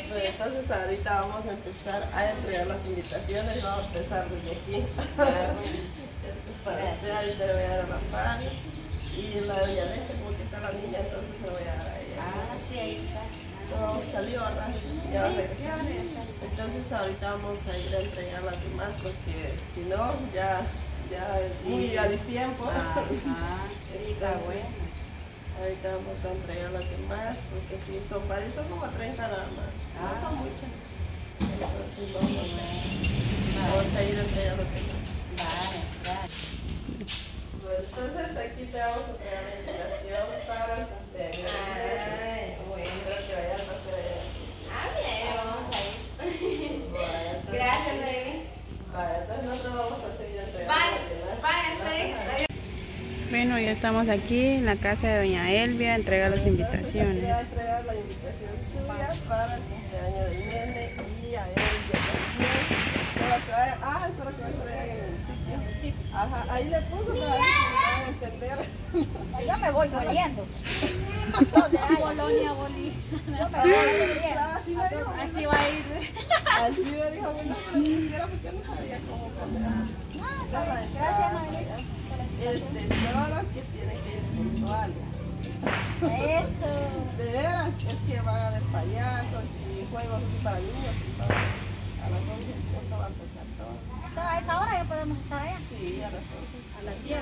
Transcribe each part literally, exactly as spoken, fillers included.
Bueno, entonces ahorita vamos a empezar a entregar las invitaciones, vamos a empezar desde aquí. Entonces para entrar le voy a dar a la Fabi y la de Yanecha, como que está la niña, entonces me voy a dar a ella. Ah, sí, ahí está. No, salió, ¿verdad? Ya va a Sí, regresar. ya regresa. Entonces ahorita vamos a ir a entregar las demás porque si no, ya, ya es Sí. muy a destiempo. Ajá, sí, está Entonces, bueno. ahorita vamos a entregar las demás porque si son varios, son como treinta nada más, no Ah. son muchas. Entonces vamos a, vamos a ir a entregar las demás. Vale, vale. Bueno, entonces aquí te vamos a entregar la invitación para el cumpleaños. Ay, bueno. Espero que vayas a hacer allá. Ah, bien, vamos a ir. Bueno, entonces- Gracias, baby. Vale, entonces nosotros vamos a seguir entregando Bye, las demás. bye, estoy. Bueno, ya estamos aquí en la casa de doña Elvia, entrega las invitaciones. Quería entregar la invitación suya para el cumpleaños del nene y a él ya también. Espero que vaya, ah, espero que vaya a estar allá en el sitio. Ajá, ahí le puso para ver si me van a entender. Yo me voy corriendo. Bolonia, Boli. Yo me voy corriendo. Ah, Así me dijo, Así va a ir. así me dijo, bueno, pero quisiera porque no sabía cómo poner. Ah, está Estaba bien. entrada, Gracias, Noelia. Este, solo que tiene que ir puntual. Eso. De veras, es que van a haber payasos y juegos así para niños. Entonces, a las once en punto va a empezar todo. Entonces, a esa hora ya podemos estar allá. Sí, a las once. A las diez.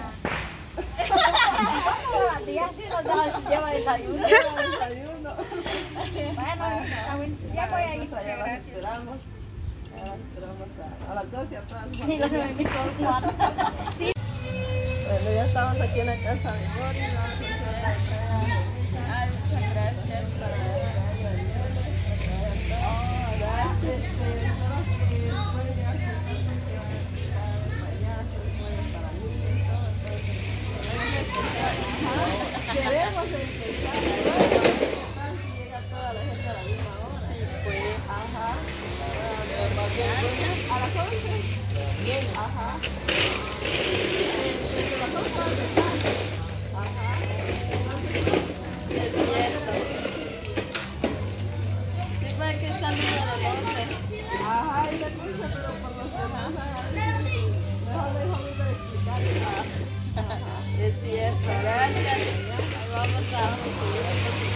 A las diez sí nos lleva, lleva desayuno. Lleva desayuno. Bueno, Ajá. está bien. Ya voy a ir. Entonces, allá las Gracias. esperamos. Allá las esperamos a, a las doce a todas las Sí, los familias. de mi cuarto. Sí. Bueno, ya estamos aquí en la casa de Gori. Vamos a hacer la entrega. Ay, muchas gracias. Oh, gracias. Espero que puede llegar con gente que va a explicar el payaso, juegos para niños, todo. Entonces, queremos empezar. Ajá. Queremos empezar. ¿Qué tal si llega toda la gente a la misma hora? Sí, pues. Ajá. A las once. Ajá. Desde las once va a empezar. Ajá. Es cierto. Sí, puede que está número de once. Ajá, y le puse, pero por los demás, mejor me dijo a mí de explicar. Es cierto, gracias. Ahí vamos a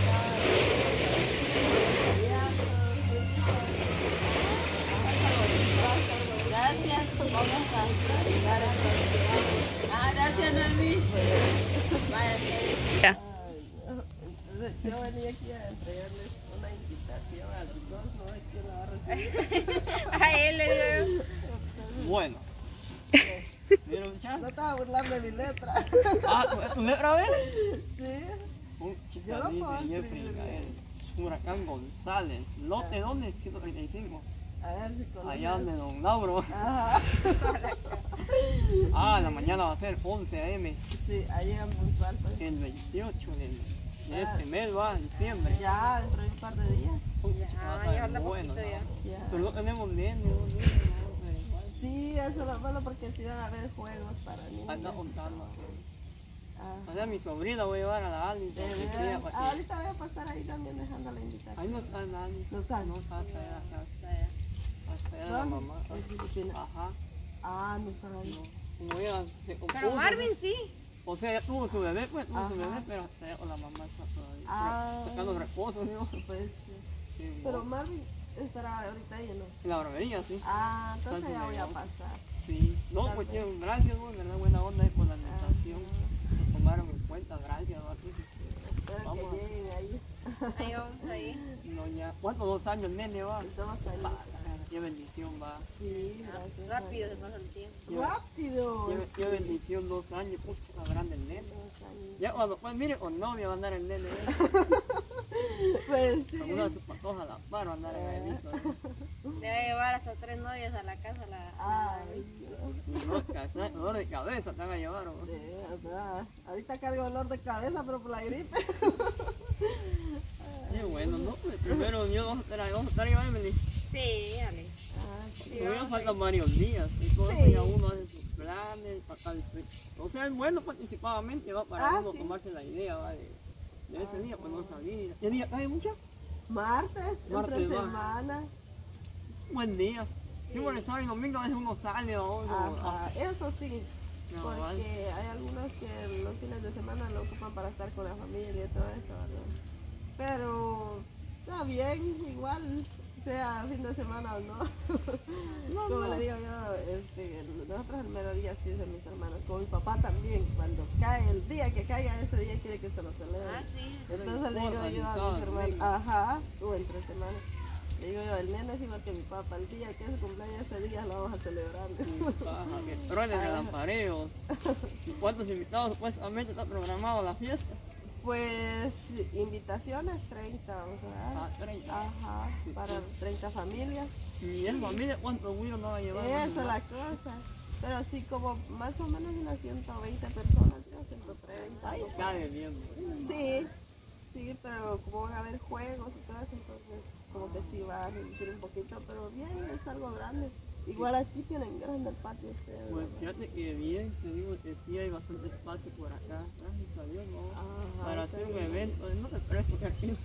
Gracias, vamos a llegar a Ah, gracias, Noemí. Vaya, Ya. Entonces, yo venía aquí a entregarles una invitación a los dos, no sé quién la va a recibir. a él le digo. Bueno. ¿Vieron, No chat? estaba burlando de mi letra. Ah, ¿tu letra vez? Sí. Un Yo chica lo dice puedo Jeffrey escribir. Gael. Huracán González. ¿Lote dónde? ciento treinta y cinco. A ver si con Allá donde Don Lauro. Ajá. Ah, la mañana va a ser once a eme. Sí, ahí en puntual, pues. El veintiocho del- de Ah. este mes va, diciembre. Ya, dentro de un par de días. Uy, chica, va a estar ya falta bueno, poquito ¿no? Ya. Pero no tenemos nene, no nene, no, da igual. Sí, eso es lo malo porque si van a haber juegos para niños. Anda contando. Ah. O sea, mi sobrina voy a llevar a la Alice. De que veras. sea, para Ah, que- ahorita voy a pasar ahí también dejando la invitación. Ahí no está la Alice. No está. No está hasta allá, hasta allá. Hasta allá la ¿Dónde? mamá. En Filipinas. Ajá. Ah, no está ahí. No. Como ella se compuso, Pero Marvin sí. O sea, ella tuvo su bebé, pues, tuvo su Ajá. bebé, pero hasta allá con la mamá está todavía. Ah. Pero sacando reposo, ¿no? Pues sí. Sí, Pero no. Marvin estará ahorita ahí, ¿o no? En la barbería, sí. Ah, entonces Está ya voy a negocio. pasar. Sí. No, Tal pues vez. tío, gracias, ¿no? verdad, buena onda ahí por la Ah, invitación. Nos tomaron en cuenta, gracias, ¿no? espero Vamos que a- lleguen ahí. Ahí vamos ahí. Doña, ¿cuántos dos años el nene va? Dos años. Va, qué bendición va. Sí, gracias. Rápido se pasa el tiempo. Rápido. Qué, qué bendición, dos años, pucha, la grande el nene. Dos años. Ya cuando, pues mire, con novia va a andar el nene, ¿eh? Pues sí. Con una de sus patojos a la par va a andar el nenito, ¿eh? Le va a llevar hasta tres novias a la casa. La, Ay, Dios. Dolor de cabeza- dolor de cabeza te van a llevar, ¿o? De verdad. Ahorita cargo dolor de cabeza, pero por la gripe. Qué bueno, ¿no? Pues primero yo vamos a estar ahí, vamos a estar ahí, Emily. Sí, dale. Ah, sí. Todavía faltan varios días, y todo eso Sí. ya uno hace sus planes, para tal, o sea, es bueno participadamente, va para Ah, uno sí. tomarse la idea, va, de, de ese día, pues no salir. ¿Qué día cae mucha? Martes, Martes, entre va. semana. Buen día. Sí, porque el sábado y domingo a veces uno sale o uno- Ajá, eso sí. No, Porque vale. hay algunos que los fines de semana lo ocupan para estar con la familia y todo eso, ¿verdad? Pero está bien, igual, sea fin de semana o no. Como le digo yo, este, nosotros el mero día sí de mis hermanos, con mi papá también, cuando cae el día que caiga ese día quiere que se lo celebre. Ah, sí. Entonces le digo yo a mis hermanos, ajá, o entre semana. Le digo yo, el nene es igual que mi papá, el día que es su cumpleaños ese día lo vamos a celebrar. Ajá, que truenen el lampareo. ¿Y cuántos invitados supuestamente está programado la fiesta? Pues invitaciones treinta, vamos a Ah, dar. treinta. Ajá, Sí, para sí. treinta familias. Y en familia, ¿cuántos güiros no va a llevar? Esa es la cosa. Pero sí, como más o menos unas ciento veinte personas, creo, ciento treinta. Ay, algo por cae ahí. bien. Sí, sí, pero como van a haber juegos y todo eso, entonces como que sí va a reducir un poquito, pero bien, es algo grande. Igual aquí tienen grande el patio ustedes. Pues ¿verdad? fíjate que bien, te digo que sí hay bastante espacio por acá, gracias a Dios, ¿no? Ajá, Para está hacer un bien. evento, no te presto que aquí.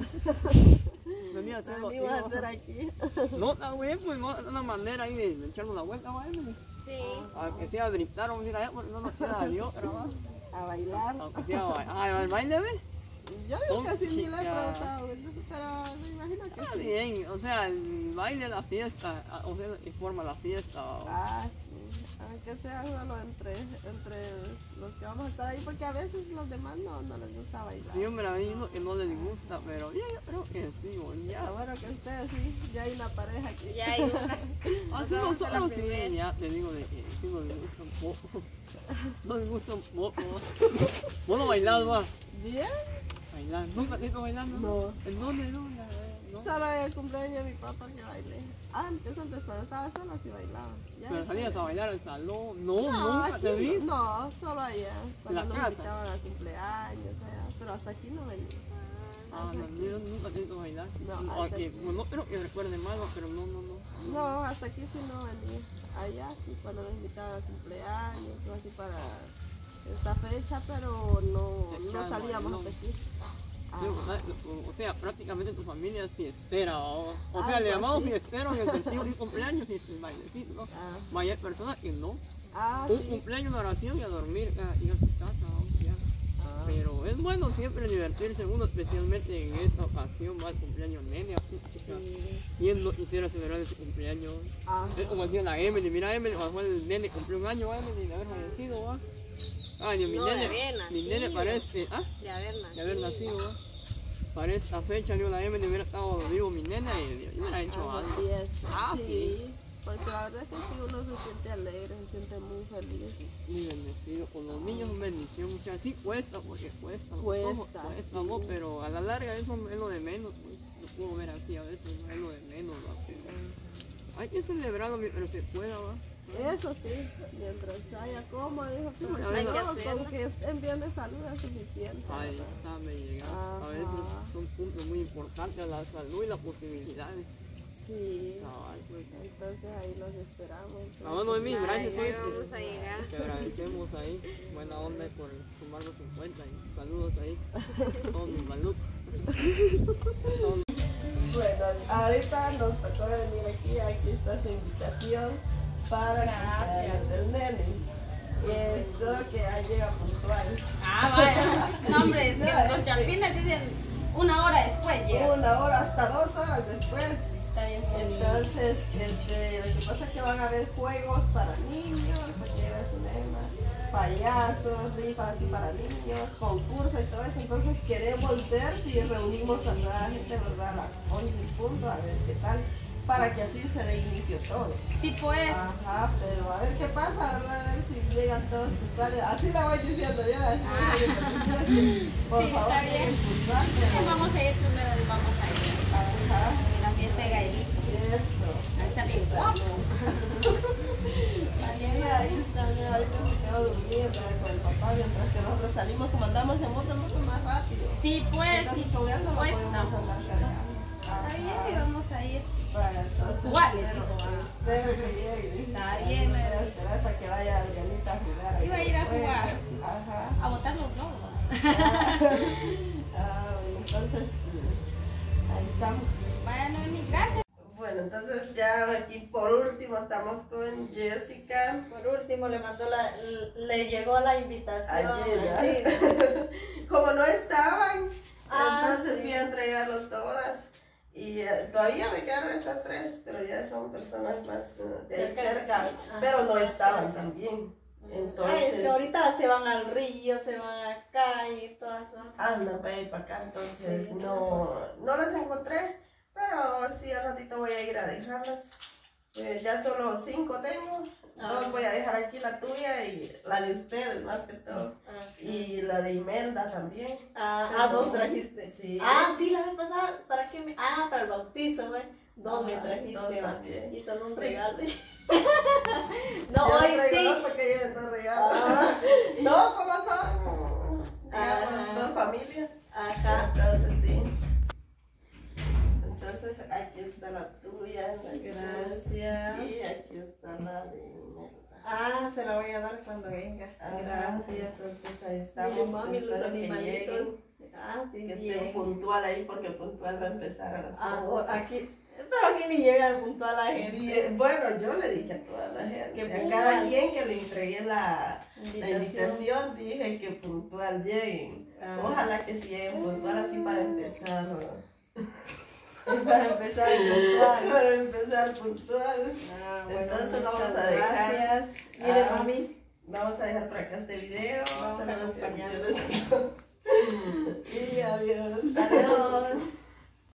Venía a hacerlo. ¿Qué ibas a hacer aquí? No, está bien, pues no, una manera ahí de, de echarnos la vuelta, ¿va, Emily? Sí. Aunque sea gritar, vamos a ir allá, porque no nos queda de otra, ¿va? A bailar. Aunque sea ba- ah, al baile, ¿ves? Yo digo que sí, ni le he Chica. preguntado, pero me imagino que Está sí. bien, o sea, el baile, la fiesta, ah, o sea, que forma la fiesta. o- Ah, sí. Aunque sea solo entre, entre los que vamos a estar ahí, porque a veces los demás no, no les gusta bailar. Sí, hombre, a mí no, que no les gusta, pero ya, yo creo que sí, bueno, Pero ya. bueno, que ustedes sí, ya hay una pareja aquí. Ya hay una. Así Nos vamos a la nosotros sí, primera. ya te digo de que sí nos gusta un poco. Nos gusta un poco. ¿Vos no bailás, va? ¿Bien? Bailar, ¿nunca te has ido bailando? No. ¿En dónde? ¿En dónde? ¿No? Solo en el cumpleaños de mi papá que bailé. Antes, antes cuando estaba sola sí bailaba. Ya Pero después- salías a bailar al salón. No, No, nunca aquí te vi. no, no, solo allá. Cuando la nos casa? invitaban a cumpleaños, allá. Pero hasta aquí no venía. Ah, no, yo nunca te he visto bailar. No, No, hasta- aquí, bueno, no creo que recuerde mal, pero no, no, no. No, hasta aquí sí no venía. Allá sí, cuando nos invitaban a cumpleaños o así para esta fecha, pero no, no Echando, salíamos no. hasta aquí. Sí, Ah, o sea, o sea, prácticamente tu familia es fiestera. O, o sea, Algo le llamamos así. fiestero en el sentido de un cumpleaños y el bailecito, ¿no? ah, Vaya, hay personas que no. ah, Un sí. cumpleaños, una oración y a dormir, a ir a su casa, ¿no? Ya. Ah, Pero es bueno siempre divertirse uno, especialmente en esta ocasión, va el cumpleaños nene, así, chica. sí. ¿Quién no quisiera celebrar ese cumpleaños? Ajá. Es como decía la Emily, mira Emily, cuando fue el nene cumplió un año, Emily, de haber fallecido, ¿va? Ay, mi No, de nene, haber mi nacido. nene parece, ¿ah? De haber De nacido. haber nacido, ¿va? Para esta fecha, yo la Emily hubiera estado vivo mi nena y yo hubiera hecho Ah, algo. fiesta. Ah, sí. sí. Porque la verdad es que sí, uno se siente alegre, se siente muy feliz. Muy bendecido, con los niños es bendición, muchachos. Sí cuesta, porque cuesta, ¿no? Cuesta, Ojo, cuesta, ¿no? sí. Pero a la larga eso es lo de menos, pues, lo puedo ver así a veces, ¿no? Es lo de menos, ¿no? Hay que celebrarlo mientras se pueda, ¿va? Eso sí, mientras haya como, dijo, pero bueno, hay hay que que con hacerlo. que estén bien de salud es suficiente. Ahí ¿verdad? está, me llegas. A Ajá. veces son puntos muy importantes, la salud y las posibilidades. Sí, Cabal, pues. entonces ahí los esperamos. Ah, bueno, Emi, Ay, gracias, ya ¿sabes? vamos a llegar. Te agradecemos ahí, buena onda por tomar los cincuenta y saludos ahí, todos mis malucos. Bueno, ahorita nos tocó venir aquí, aquí está su invitación para el cumpleaños del nene. Y espero que ya llega puntual. Ah, vaya. No, hombre, es que No, los es que- chapines dicen una hora después llega. Una hora, hasta dos horas después. Está bien bonito. Entonces, este, lo que pasa es que van a haber juegos para niños, para que lleve su nena, payasos, rifas así para niños, concursos y todo eso. Entonces queremos ver si reunimos a toda la gente, ¿verdad? A las once en punto, a ver qué tal, para que así se dé inicio todo. Sí, pues. Ajá, pero a ver qué pasa, ¿verdad? A ver si llegan todos puntuales. Así le voy diciendo yo, así le voy diciendo, que, por Sí, favor, está bien. lleguen puntual, Sí, pero- vamos a ir primero y vamos a ir Ajá, a la fiesta de Gaelito. eso. Ahí está bien guapo. Mira, ahí está, mira, ahorita se quedó durmiendo eh, con el papá mientras que nosotros salimos, como andamos en moto, en moto más rápido. Sí, pues. Entonces Sí, con él no lo pues podemos no. andar cargando. Está bien y vamos a ir. Para entonces, Igual, espero, espero que llegue. Está bien, Voy a eh. esperar para que vaya Adrianita a jugar. ahí Iba a ir a con el jugar. juego. Ajá. A botar los globos. Ah, bueno, entonces, ahí estamos. Bueno, mi gracias. Bueno, entonces ya aquí por último estamos con Jessica. Por último, le mandó la, le llegó la invitación. Ayer, ayer. Como no estaban, Ah, entonces sí. fui a entregarlos todas. Y eh, todavía me quedaron estas tres, pero ya son personas más eh, de ahí Cerca. cerca. Ajá. Pero no estaban también. Entonces, Ay, es que ahorita se van al río, se van acá y todas. ¿No? andan para ir para acá, entonces Sí. no, no las encontré. Pero sí, al ratito voy a ir a dejarlas. Eh, ya solo cinco tengo. Ah. Dos voy a dejar aquí, la tuya y la de ustedes más que todo. Ah, Y la de Imelda también. ah, ah, dos trajiste. Sí. Ah, sí, la vez pasada, ¿para qué me? Ah, para el bautizo, ¿ve? Dos me Ajá, trajiste. dos va. también. Y solo un Sí. regalo. Yo No, hoy traigo sí. dos porque lleven dos regalos. Ah. No, como son, digamos, Ajá. dos familias. Ajá. Entonces sí. Entonces aquí está la tuya. la que Gracias. Y aquí está la de Imelda. Ah, se la voy a dar cuando venga. Ajá, Gracias. Entonces ahí estamos. Mire, mami, los Espero que animalitos. lleguen, Ah, sí, que bien. estén puntual ahí porque puntual va a empezar a las Ah, once. aquí. Pero aquí ni llega puntual la gente. Bien, bueno, yo le dije a toda la gente, Que a puntual. cada quien que le entregué la, la Invitación. invitación, dije que puntual lleguen. Ah. Ojalá que sí lleguen puntual así para empezar. Para empezar puntual. Para empezar puntual. Ah, bueno, Entonces vamos muchas a dejar. Gracias. Mire, Ah, mami. Vamos a dejar por acá este video. Vamos a Saludos y acompañarlos. bendiciones. Y adiós. Adiós.